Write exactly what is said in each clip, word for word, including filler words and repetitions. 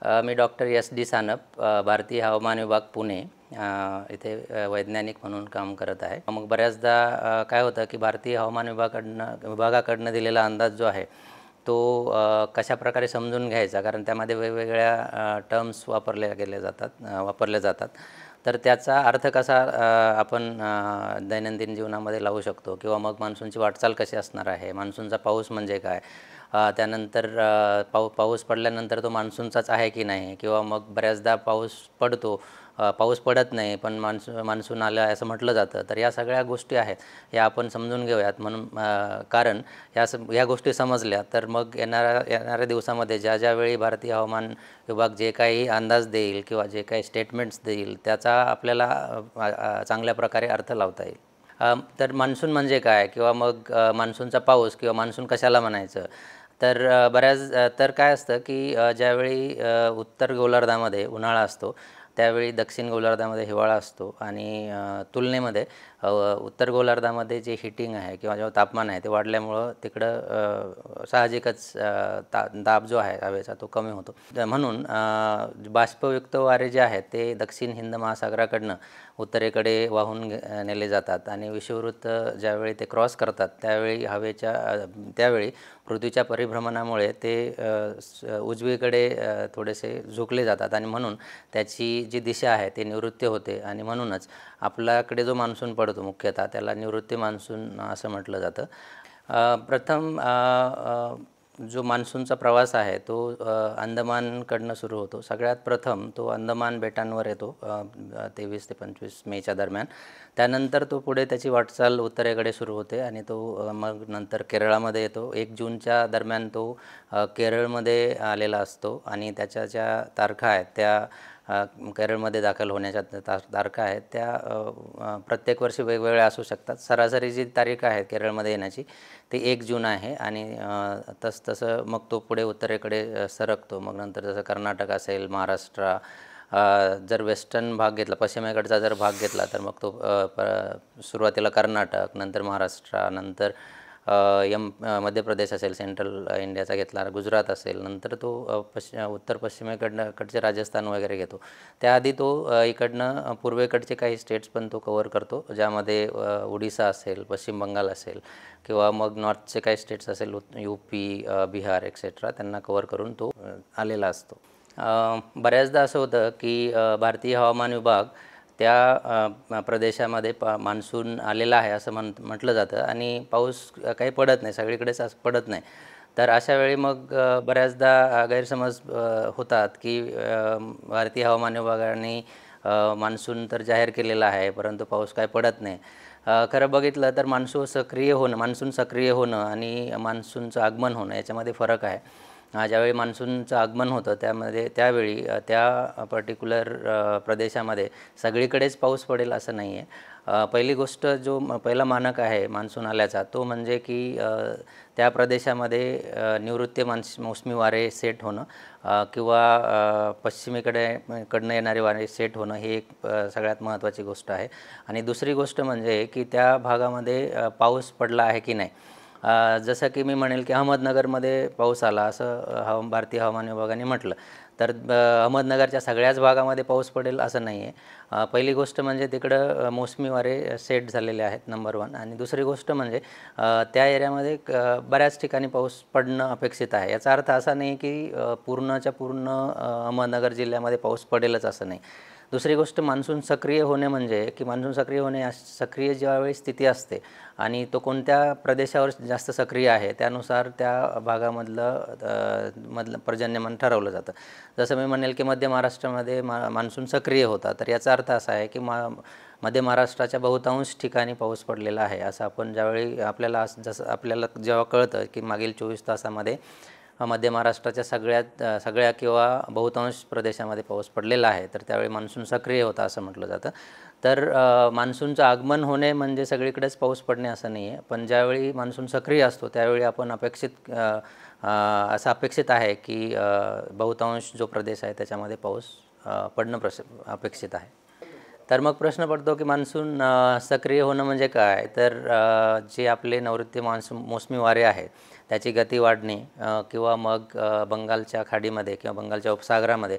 अ, मी doctor S D Sanap, अ, भारतीय हवामान विभाग पुणे अ, इथे अ, वैज्ञानिक म्हणून काम करत आहे. मग बऱ्याचदा अ, काय होतं की भारतीय हवामान विभागाकडनं विभागाकडनं दिलेला अंदाज जो आहे तो अ, कशाप्रकारे समजून घ्यायचा, कारण त्यामध्ये वेगवेगळ्या अ, टर्म्स वापरल्या गेल्या जातात अ, वापरल्या जातात. तर त्याचा अर्थ कसा अ, आपण अ, दैनंदिन जीवनामध्ये लावू शकतो किंवा मग मान्सूनची वाटचाल कशी असणार आहे, मान्सूनचा पाऊस म्हणजे काय, अ, त्यानंतर अ, पाऊ पाऊस पडल्यानंतर तो मान्सूनचाच आहे की नाही, किंवा मग बऱ्याचदा पाऊस पडतो, अ, पाऊस पडत नाही पण मान्सून मान्सून आलं आहे असं म्हटलं जातं. तर या सगळ्या गोष्टी आहेत या आपण समजून घेऊयात. म्हणून अ, कारण ह्या स ह्या गोष्टी समजल्या तर मग येणाऱ्या येणाऱ्या दिवसामध्ये ज्या ज्यावेळी भारतीय हवामान विभाग जे काही अंदाज देईल किंवा जे काही स्टेटमेंट्स देईल त्याचा आपल्याला अ, अ, चांगल्या प्रकारे अर्थ लावता येईल. अ, तर मान्सून म्हणजे काय, किंवा मग अ, मान्सूनचा पाऊस किंवा मान्सून कशाला म्हणायचं. तर अ, बऱ्याच अ, तर काय असतं की अ, ज्यावेळी अ, उत्तर गोलार्धामध्ये उन्हाळा असतो त्यावेळी दक्षिण गोलार्धामध्ये हिवाळा असतो आणि अ, तुलनेमध्ये अ, उत्तर गोलार्धामध्ये जे हीटिंग आहे किंवा जेव्हा तापमान आहे ते वाढल्यामुळं तिकडं अ, साहजिकच अ, ता दाब जो आहे हवेचा तो कमी होतो. तर म्हणून अ, बाष्पयुक्त वारे जे आहेत ते दक्षिण हिंद महासागराकडनं उत्तरेकडे वाहून गे नेले जातात आणि विषुववृत्त ज्यावेळी ते क्रॉस करतात त्यावेळी हवेच्या अ, त्यावेळी पृथ्वीच्या परिभ्रमणामुळे ते अ, स उजवीकडे अ, थोडेसे झुकले जातात आणि म्हणून त्याची जी दिशा आहे ती निवृत्ती होते आणि म्हणूनच आपल्याकडे जो मान्सून पडतो मुख्यतः त्याला निवृत्ती मान्सून असं म्हटलं जातं. अ, प्रथम अ, अ, जो मान्सूनचा प्रवास आहे तो अ, अंदमानकडनं सुरू होतो. सगळ्यात प्रथम तो अंदमान बेटांवर येतो अ, तेवीस ते पंचवीस मेच्या दरम्यान. त्यानंतर तो पुढे त्याची वाटचाल उत्तरेकडे सुरू होते आणि तो अ, मग नंतर केरळामध्ये येतो. एक जूनच्या दरम्यान तो अ, केरळमध्ये आलेला असतो आणि त्याच्या ज्या तारखा आहेत त्या अ, केरळमध्ये दाखल होण्याच्या ता तारखा आहेत त्या अ, अ, प्रत्येक वर्षी वेगवेगळ्या असू शकतात. सरासरी जी तारीख आहे केरळमध्ये येण्याची ती एक जून आहे आणि अ, तसतसं मग तो पुढे उत्तरेकडे अ, सरकतो. मग नंतर जसं कर्नाटक असेल, महाराष्ट्र, अ, जर वेस्टर्न भाग घेतला, पश्चिमेकडचा जर भाग घेतला तर मग तो अ, प सुरुवातीला कर्नाटक, नंतर महाराष्ट्र, नंतर अ, यम अ, मध्य प्रदेश असेल, सेंट्रल इंडियाचा घेतला, गुजरात असेल, नंतर तो अ, पश्चि उत्तर पश्चिमेकडनं कडचे राजस्थान वगैरे घेतो. त्याआधी तो अ, इकडनं पूर्वेकडचे काही स्टेट्स पण तो कव्हर करतो, ज्यामध्ये अ, ओडिसा असेल, पश्चिम बंगाल असेल किंवा मग नॉर्थचे काही स्टेट्स असेल, यू पी, अ, बिहार एक्सेट्रा त्यांना कव्हर करून तो अ, आलेला असतो. अ, बऱ्याचदा असं होतं की अ, भारतीय हवामान विभाग त्या अ, प्रदेशामध्ये प मान्सून आलेला आहे असं म्हण म्हटलं जातं आणि पाऊस काही पडत नाही, सगळीकडेच असं पडत नाही. तर अशा वेळी मग अ, बऱ्याचदा गैरसमज अ, होतात की अ, भारतीय हवामान विभागाने अ, मान्सून तर जाहीर केलेला आहे परंतु पाऊस काय पडत नाही. अ, खरं बघितलं तर मान्सून सक्रिय होणं मान्सून सक्रिय होणं आणि मान्सूनचं आगमन होणं याच्यामध्ये फरक आहे. अ, ज्यावेळी मान्सूनचं आगमन होतं त्यामध्ये त्यावेळी अ, त्या पर्टिक्युलर अ, प्रदेशामध्ये सगळीकडेच पाऊस पडेल असं नाही आहे. अ, पहिली गोष्ट जो म पहिला मानक आहे मान्सून आल्याचा तो म्हणजे की अ, त्या प्रदेशामध्ये अ, निवृत्ती मान्स मोसमी वारे सेट होणं अ, किंवा अ, पश्चिमेकडे कडनं येणारे वारे सेट होणं ही एक अ, सगळ्यात महत्त्वाची गोष्ट आहे. आणि दुसरी गोष्ट म्हणजे की त्या भागामध्ये अ, पाऊस पडला आहे की नाही. अ, जसं की मी म्हणेल की अहमदनगरमध्ये पाऊस आला असं अ, हवा भारतीय हवामान विभागाने म्हटलं तर अ, अहमदनगरच्या सगळ्याच भागामध्ये पाऊस पडेल असं नाही आहे. अ, पहिली गोष्ट म्हणजे तिकडं अ, मोसमी वारे सेट झालेले आहेत नंबर वन आणि दुसरी गोष्ट म्हणजे अ, त्या एरियामध्ये क बऱ्याच ठिकाणी पाऊस पडणं अपेक्षित आहे. याचा अर्थ असा नाही की अ, पूर्णच्या पूर्ण अ, अहमदनगर जिल्ह्यामध्ये पाऊस पडेलच असं नाही. दुसरी गोष्ट मान्सून सक्रिय होणे म्हणजे की मान्सून सक्रिय होणे सक्रिय ज्यावेळी स्थिती असते आणि तो कोणत्या प्रदेशावर जास्त सक्रिय आहे त्यानुसार त्या भागामधलं अ, मधलं पर्जन्यमान ठरवलं जातं. जसं मी म्हणेल की मध्य महाराष्ट्रामध्ये मा मान्सून सक्रिय होता तर याचा अर्थ असा आहे की मा मध्य महाराष्ट्राच्या बहुतांश ठिकाणी पाऊस पडलेला आहे. असं आपण ज्यावेळी आपल्याला जसं आपल्याला जेव्हा कळतं की मागील चोवीस तासामध्ये मध्य महाराष्ट्राच्या सगळ्यात सगळ्या किंवा बहुतांश प्रदेशामध्ये पाऊस पडलेला आहे तर त्यावेळी मान्सून सक्रिय होता असं म्हटलं जातं. तर अ, मान्सूनचं आगमन होणे म्हणजे सगळीकडेच पाऊस पडणे असं नाही आहे. पण ज्यावेळी मान्सून सक्रिय असतो त्यावेळी आपण अपेक्षित अ, अ, असं अपेक्षित आहे की अ, बहुतांश जो प्रदेश आहे त्याच्यामध्ये पाऊस अ, पडणं प्रश अपेक्षित आहे. तर मग प्रश्न पडतो की मान्सून अ, सक्रिय होणं म्हणजे काय? तर अ, जे आपले नैऋत्य मान्सून मोसमी वारे आहेत त्याची गती वाढणे किंवा मग बंगालच्या खाडीमध्ये किंवा बंगालच्या उपसागरामध्ये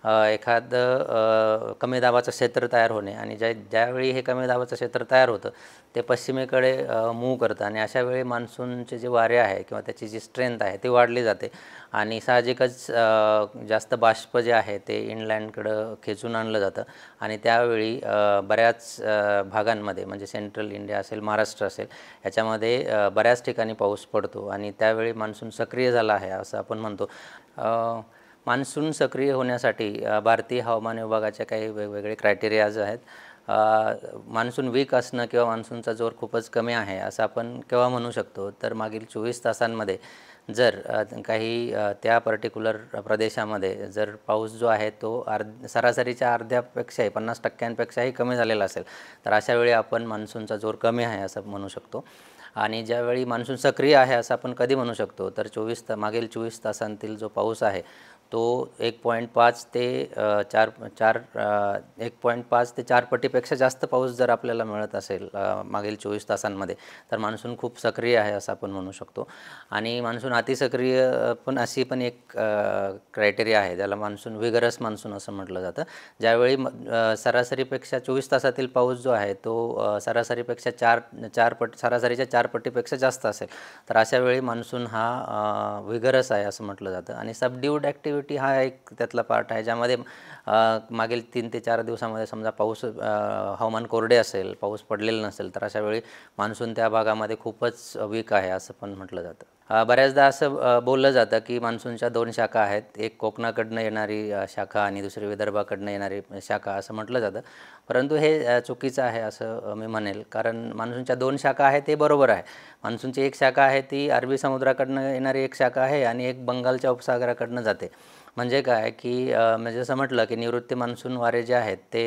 एखादं कमी दाबाचं क्षेत्र तयार होणे आणि ज्या ज्यावेळी हे कमी दाबाचं क्षेत्र तयार होतं ते पश्चिमेकडे मूव्ह करतं आणि अशा वेळी मान्सूनचे जे वारे आहे किंवा त्याची जी स्ट्रेंथ आहे ती वाढली जाते आणि साहजिकच जास्त बाष्प जे आहे ते इनलँडकडं खेचून आणलं जातं आणि त्यावेळी बऱ्याच भागांमध्ये म्हणजे सेंट्रल इंडिया असेल, महाराष्ट्र असेल, याच्यामध्ये बऱ्याच ठिकाणी पाऊस पडतो आणि त्यावेळी मान्सून सक्रिय झाला आहे असं आपण म्हणतो. मान्सून सक्रिय होण्यासाठी भारतीय हवामान विभागाचे काही वेगवेगळे क्रायटेरियाज आहेत. मान्सून वीक असणं किंवा मान्सूनचा जोर खूपच कमी आहे असं आपण केव्हा म्हणू शकतो, तर मागील चोवीस तासांमध्ये जर काही त्या पर्टिक्युलर प्रदेशामध्ये जर पाऊस जो आहे तो अर्ध सरासरीच्या अर्ध्यापेक्षाही पन्नास टक्क्यांपेक्षाही कमी झालेला असेल तर अशा वेळी आपण मान्सूनचा जोर कमी आहे असं म्हणू शकतो. आणि ज्यावेळी मान्सून सक्रिय आहे असं आपण कधी म्हणू शकतो, तर चोवीस ता मागील चोवीस तासांतील जो पाऊस आहे तो एक पॉईंट पाच ते चार चार एक पॉईंट पाच ते चार पटीपेक्षा जास्त पाऊस जर आपल्याला मिळत असेल मागील चोवीस तासांमध्ये तर मान्सून खूप सक्रिय आहे असं आपण म्हणू शकतो. आणि मान्सून अतिसक्रिय पण अशी पण एक क्रायटेरिया आहे, ज्याला मान्सून विगरस मान्सून असं म्हटलं जातं. ज्यावेळी सरासरीपेक्षा चोवीस तासातील पाऊस जो आहे तो सरासरीपेक्षा चार चार पट सरासरीच्या चार पटीपेक्षा जास्त असेल तर अशा वेळी मान्सून हा विगरस आहे असं म्हटलं जातं. आणि सबड्यूड ॲक्टिव्हिटी हा एक त्यातला पार्ट आहे, ज्यामध्ये मागील तीन ते चार दिवसामध्ये समजा पाऊस हवामान कोरडे असेल, पाऊस पडलेला नसेल तर अशा वेळी मान्सून त्या भागामध्ये खूपच वीक आहे असं पण म्हटलं जातं. बऱ्याचदा असं बोललं जातं की मान्सूनच्या दोन शाखा आहेत, एक कोकणाकडनं येणारी शाखा आणि दुसरी विदर्भाकडनं येणारी शाखा असं म्हटलं जातं. परंतु हे चुकीचं आहे असं मी म्हणेल, कारण मान्सूनच्या दोन शाखा आहेत हे बरोबर आहे. मान्सूनची एक शाखा आहे ती अरबी समुद्राकडनं येणारी एक शाखा आहे आणि एक बंगालच्या उपसागराकडनं जाते. म्हणजे काय की म्हणजे जसं म्हटलं की निवृत्ती मान्सून वारे जे आहेत ते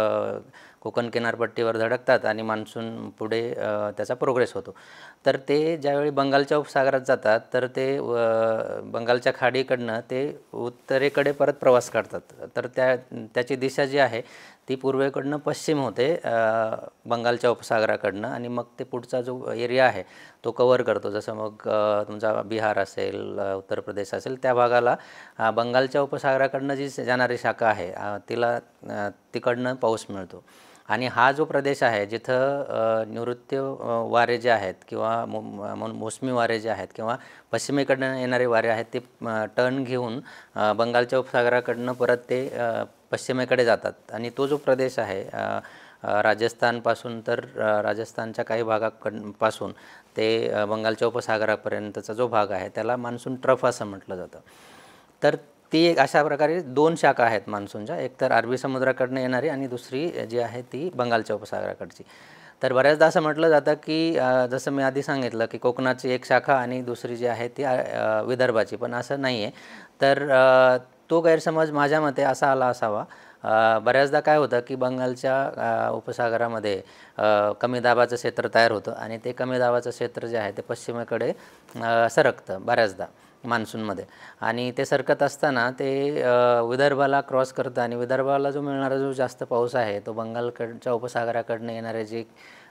कोकण किनारपट्टीवर धडकतात आणि मान्सून पुढे त्याचा प्रोग्रेस होतो. तर ते ज्यावेळी बंगालच्या उपसागरात जातात तर ते बंगालच्या खाडीकडनं ते उत्तरेकडे परत प्रवास करतात. तर त्या त्याची दिशा जी आहे ती पूर्वेकडनं पश्चिम होते बंगालच्या उपसागराकडनं आणि मग ते पुढचा जो एरिया आहे तो कवर करतो. जसं मग तुमचा बिहार असेल, उत्तर प्रदेश असेल, त्या भागाला बंगालच्या उपसागराकडनं जी जाणारी शाखा आहे तिला तिकडनं पाऊस मिळतो. आणि हा जो प्रदेश आहे जिथं निवृत्ती वारे जे आहेत किंवा मोसमी वारे जे आहेत किंवा पश्चिमेकडनं येणारे वारे आहेत ते टर्न घेऊन बंगालच्या उपसागराकडनं परत ते पश्चिमेकडे जातात आणि तो जो प्रदेश आहे राजस्थानपासून तर राजस्थानच्या काही भागाकडपासून ते बंगालच्या उपसागरापर्यंतचा जो भाग आहे त्याला मान्सून ट्रफ असं म्हटलं जातं. तर ती एक अशा प्रकारे दोन शाखा आहेत मान्सूनच्या, एक तर अरबी समुद्राकडनं येणारी आणि दुसरी जी आहे ती बंगालच्या उपसागराकडची. तर बऱ्याचदा असं म्हटलं जातं की जसं मी आधी सांगितलं की कोकणाची एक शाखा आणि दुसरी जी आहे ती विदर्भाची, पण असं नाही आहे. तर तो गैरसमज माझ्या मते असा आला असावा. बऱ्याचदा काय होतं की बंगालच्या उपसागरामध्ये कमी दाबाचं क्षेत्र तयार होतं आणि ते कमी दाबाचं क्षेत्र जे आहे ते पश्चिमेकडे सरकतं बऱ्याचदा मान्सूनमध्ये आणि ते सरकत असताना ते विदर्भाला क्रॉस करतं आणि विदर्भाला जो मिळणारा जो जास्त पाऊस आहे तो बंगालकडच्या उपसागराकडनं येणारे जे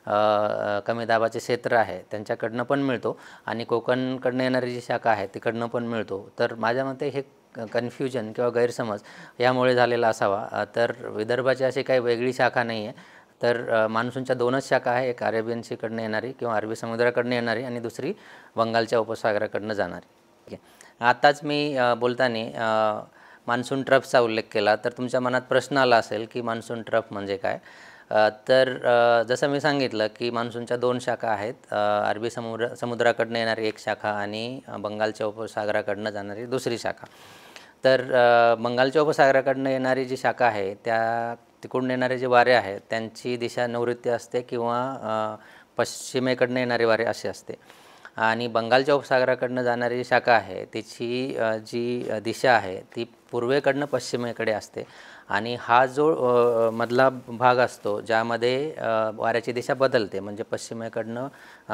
कमी दाबाचे क्षेत्र आहे त्यांच्याकडनं पण मिळतो आणि कोकणकडनं येणारी जी शाखा आहे तिकडनं पण मिळतो. तर माझ्या मते हे कन्फ्युजन किंवा गैरसमज यामुळे झालेला असावा. तर विदर्भाची अशी काही वेगळी शाखा नाही आहे, तर मान्सूनच्या दोनच शाखा आहे, एक अरेबियन सीकडनं येणारी किंवा अरबी समुद्राकडनं येणारी आणि दुसरी बंगालच्या उपसागराकडनं जाणारी. ठीक आहे. आताच मी बोलताना मान्सून ट्रफचा उल्लेख केला, तर तुमच्या मनात प्रश्न आला असेल की मान्सून ट्रफ म्हणजे काय. तर जसं मी सांगितलं की मान्सूनच्या दोन शाखा आहेत, अरबी समुद्र समुद्राकडनं येणारी एक शाखा आणि बंगालच्या उपसागराकडनं जाणारी दुसरी शाखा. तर बंगालच्या उपसागराकडनं येणारी जी शाखा आहे त्या तिकडून येणारे जे वारे आहेत त्यांची दिशा नैऋत्य असते किंवा पश्चिमेकडनं येणारे वारे असे असते आणि बंगालच्या उपसागराकडनं जाणारी शाखा आहे तिची जी दिशा आहे ती पूर्वेकडनं पश्चिमेकडे असते आणि हा जो मधला भाग असतो ज्यामध्ये वाऱ्याची दिशा बदलते, म्हणजे पश्चिमेकडनं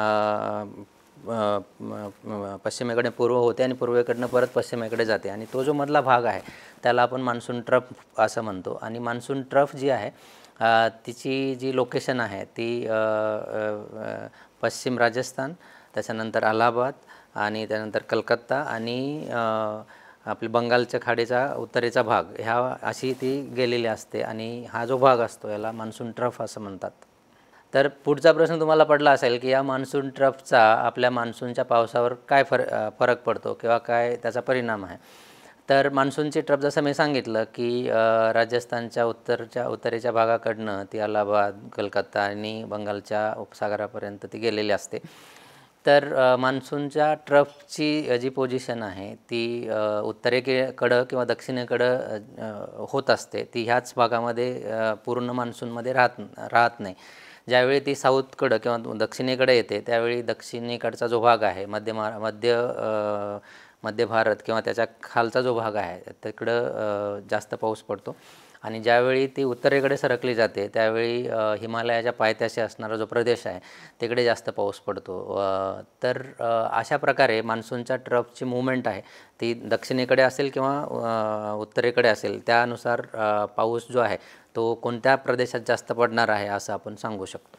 पश्चिमेकडे पूर्व होते आणि पूर्वेकडनं परत पश्चिमेकडे जाते आणि तो जो मधला भाग आहे त्याला आपण मान्सून ट्रफ असं म्हणतो. आणि मान्सून ट्रफ जी आहे तिची जी लोकेशन आहे ती पश्चिम राजस्थान, त्याच्यानंतर अलाहाबाद, आणि त्यानंतर कलकत्ता आणि आपले बंगालच्या खाडीचा उत्तरेचा भाग ह्या अशी ती गेलेली असते आणि हा जो भाग असतो याला मान्सून ट्रफ असं म्हणतात. तर पुढचा प्रश्न तुम्हाला पडला असेल की या मान्सून ट्रफचा आपल्या मान्सूनच्या पावसावर काय फर फरक पडतो किंवा काय त्याचा परिणाम आहे. तर मान्सूनची ट्रफ जसं मी सांगितलं की राजस्थानच्या उत्तरच्या उत्तरेच्या भागाकडनं ती अलाहाबाद, कलकत्ता आणि बंगालच्या उपसागरापर्यंत ती गेलेली असते. तर मान्सूनच्या ट्रफची जी पोझिशन आहे ती उत्तरेकडं किंवा दक्षिणेकडं होत असते. ती ह्याच भागामध्ये पूर्ण मान्सूनमध्ये राहत राहत नाही. ज्यावेळी ती साऊथकडं किंवा दक्षिणेकडे येते त्यावेळी दक्षिणेकडचा जो भाग आहे मध्य मा मध्य मध्य भारत किंवा त्याच्या खालचा जो भाग आहे तिकडं जास्त पाऊस पडतो आणि ज्यावेळी ती उत्तरेकडे सरकली जाते त्यावेळी हिमालयाच्या पायथ्याशी असणारा जो प्रदेश आहे तिकडे जास्त पाऊस पडतो. तर अशा प्रकारे मान्सूनच्या ट्रफची मूवमेंट आहे ती दक्षिणेकडे असेल किंवा उत्तरेकडे असेल त्यानुसार पाऊस जो आहे तो कोणत्या प्रदेशात जास्त पडणार आहे असं आपण सांगू शकतो.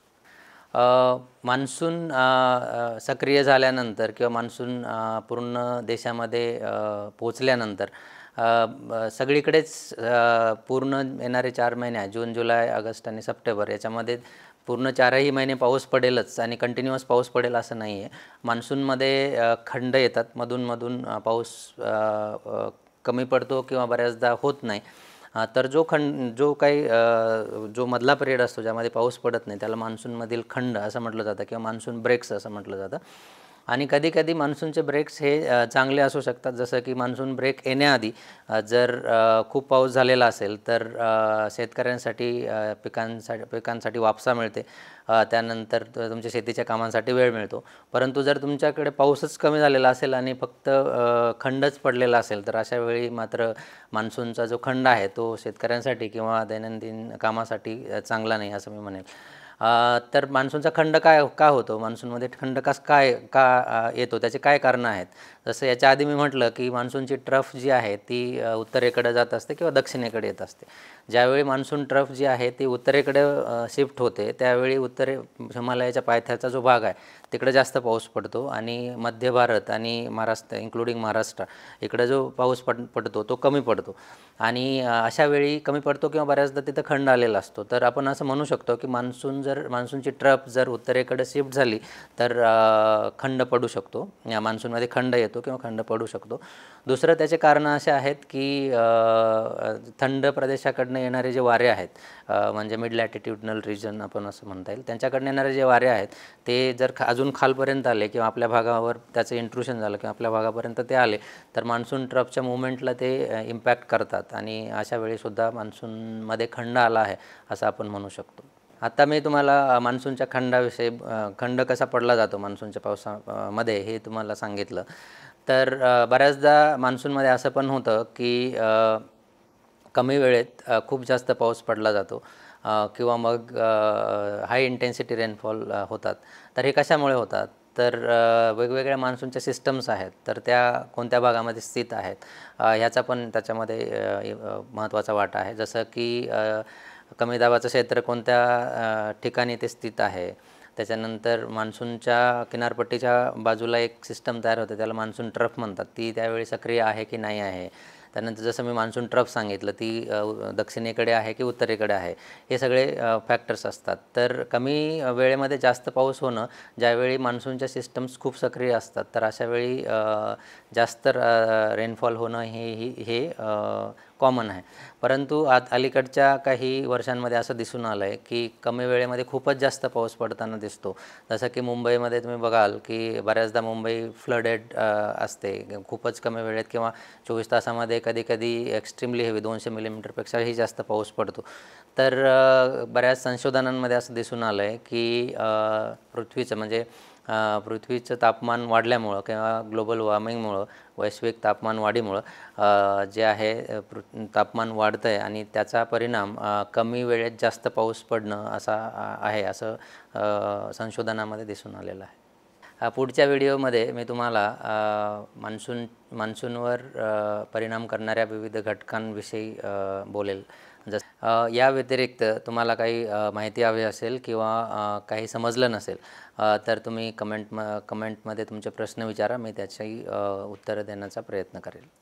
मान्सून सक्रिय झाल्यानंतर किंवा मान्सून पूर्ण देशामध्ये पोचल्यानंतर सगळीकडेच पूर्ण येणारे चार महिने जून, जुलै, ऑगस्ट आणि सप्टेंबर याच्यामध्ये पूर्ण चारही महिने पाऊस पडेलच आणि कंटिन्युअस पाऊस पडेल असं नाही आहे. मान्सूनमध्ये खंड येतात, मधूनमधून पाऊस कमी पडतो किंवा बऱ्याचदा होत नाही. तर जो खंड जो काही जो मधला पिरियड असतो ज्यामध्ये पाऊस पडत नाही त्याला मान्सूनमधील खंड असं म्हटलं जातं किंवा मान्सून ब्रेक्स असं म्हटलं जातं. आणि कधी कधी मान्सूनचे ब्रेक्स हे चांगले असू शकतात. जसं की मान्सून ब्रेक येण्याआधी जर खूप पाऊस झालेला असेल तर शेतकऱ्यांसाठी पिकांसाठी पिकांसाठी वापसा मिळते, त्यानंतर तुमच्या शेतीच्या कामांसाठी वेळ मिळतो. परंतु जर तुमच्याकडे पाऊसच कमी झालेला असेल आणि फक्त खंडच पडलेला असेल तर अशा वेळी मात्र मान्सूनचा जो खंड आहे तो शेतकऱ्यांसाठी किंवा दैनंदिन कामासाठी चांगला नाही असं मी म्हणेन. तर मान्सूनचा खंड काय का होतो, मान्सूनमध्ये खंड कसं काय का येतो, त्याचे काय कारणं आहेत. जसं याच्या आधी मी म्हटलं की मान्सूनची ट्रफ जी आहे ती उत्तरेकडे जात असते किंवा दक्षिणेकडे येत असते. ज्यावेळी मान्सून ट्रफ जी आहे ती उत्तरेकडे शिफ्ट होते त्यावेळी उत्तरे हिमालयाच्या पायथ्याचा जो भाग आहे तिकडे जास्त पाऊस पडतो आणि मध्य भारत आणि महाराष्ट्र इन्क्लुडिंग महाराष्ट्र इकडे जो पाऊस पड पडतो तो कमी पडतो आणि अशा वेळी कमी पडतो किंवा बऱ्याचदा तिथं खंड आलेला असतो. तर आपण असं म्हणू शकतो की मान्सून जर मान्सूनची ट्रफ जर उत्तरेकडे शिफ्ट झाली तर खंड पडू शकतो, या मान्सूनमध्ये खंड येतो किंवा खंड पडू शकतो. दुसरं त्याचे कारणं असे आहेत की थंड प्रदेशाकडनं येणारे जे वारे आहेत म्हणजे मिड लॅटिट्यूडनल रिजन आपण असं म्हणता येईल, त्यांच्याकडनं येणारे जे वारे आहेत ते जर खा अजून खालपर्यंत आले किंवा आपल्या भागावर त्याचं इंट्रुशन झालं किंवा आपल्या भागापर्यंत ते आले तर मान्सून ट्रफच्या मुवमेंटला ते इम्पॅक्ट करतात आणि अशा वेळीसुद्धा मान्सूनमध्ये खंड आला आहे असं आपण म्हणू शकतो. आता मी तुम्हाला मान्सूनच्या खंडाविषयी खंड कसा पडला जातो मान्सूनच्या पावसामध्ये हे तुम्हाला सांगितलं. तर बऱ्याचदा मान्सूनमध्ये असं पण होतं की कमी वेळेत खूप जास्त पाऊस पडला जातो किंवा मग हाय इंटेन्सिटी रेनफॉल होतात. तर हे कशामुळे होतात, तर वेगवेगळ्या मान्सूनच्या सिस्टम्स आहेत तर त्या कोणत्या भागामध्ये स्थित आहेत ह्याचा पण त्याच्यामध्ये महत्त्वाचा वाटा आहे. जसं की कमी दाबाचं क्षेत्र कोणत्या ठिकाणी ते स्थित आहे, त्याच्यानंतर मान्सूनच्या किनारपट्टीच्या बाजूला एक सिस्टम तयार होते त्याला मान्सून ट्रफ म्हणतात, ती त्यावेळी सक्रिय आहे की नाही आहे. त्यानंतर जसं मी मान्सून ट्रफ सांगितलं ती दक्षिणेकडे आहे की उत्तरेकडे आहे, हे सगळे फॅक्टर्स असतात. तर कमी वेळेमध्ये जास्त पाऊस होणं ज्यावेळी मान्सूनच्या सिस्टम्स खूप सक्रिय असतात तर अशा वेळी जास्त रेनफॉल होणं हे ही हे कॉमन आहे. परंतु आज अलीकडच्या काही वर्षांमध्ये असं दिसून आलं आहे की कमी वेळेमध्ये खूपच जास्त पाऊस पडताना दिसतो. जसं की मुंबईमध्ये तुम्ही बघाल की बऱ्याचदा मुंबई फ्लडेड असते खूपच कमी वेळेत किंवा चोवीस तासामध्ये कधी कधी एक्स्ट्रीमली हेवी दोनशे मिलीमीटरपेक्षाही जास्त पाऊस पडतो. तर बऱ्याच संशोधनांमध्ये असं दिसून आलं आहे की पृथ्वीचं म्हणजे पृथ्वीचं तापमान वाढल्यामुळं किंवा ग्लोबल वॉर्मिंगमुळं वैश्विक तापमान वाढीमुळं जे आहे तापमान वाढतं आहे आणि त्याचा परिणाम कमी वेळेत जास्त पाऊस पडणं असा आहे असं संशोधनामध्ये दिसून आलेलं आहे. अ, पुढच्या व्हिडिओमध्ये मी तुम्हाला अ, मान्सून मान्सूनवर अ, परिणाम करणाऱ्या विविध घटकांविषयी अ, बोलेल. जस अ, या व्यतिरिक्त तुम्हाला काही अ, माहिती हवी असेल किंवा अ, काही समजलं नसेल अ, तर तुम्ही कमेंट म कमेंटमध्ये तुमचे प्रश्न विचारा. मी त्याची अ, उत्तरं देण्याचा प्रयत्न करेल.